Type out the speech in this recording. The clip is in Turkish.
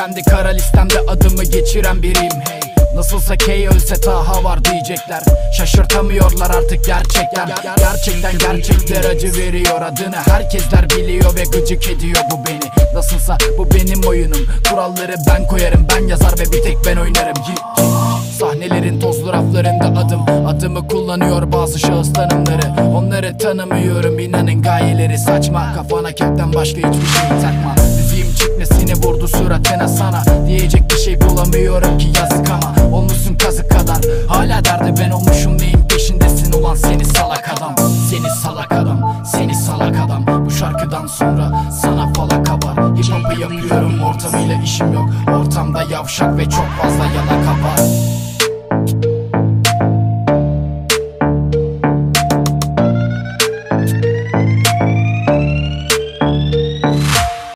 kendi kara listemde adımı geçiren biriyim. Hey, nasılsa K ölse Taha var diyecekler. Şaşırtamıyorlar artık gerçekler. Gerçekten gerçekler acı veriyor. Adını herkesler biliyor ve gıcık ediyor bu beni. Nasılsa bu benim oyunum. Kuralları ben koyarım, ben yazar ve bir tek ben oynarım. Sahnelerin tozlu raflarında adımı kullanıyor bazı şahıs tanımları. Onları tanımıyorum, inanın gayeleri saçma. Kafana kepten başka hiçbir şey takma. Müziğim çıkmasını vurdu suratına sana. Diyecek bir şey bulamıyorum ki yazık ama olmuşsun kazık kadar. Hala derdi ben olmuşum, neyin peşindesin ulan seni salak adam. Seni salak adam, seni salak adam. Bu şarkıdan sonra sana falak var. Hip hop'ı yapıyorum, ortamıyla işim yok. Ortamda yavşak ve çok fazla yalaka var.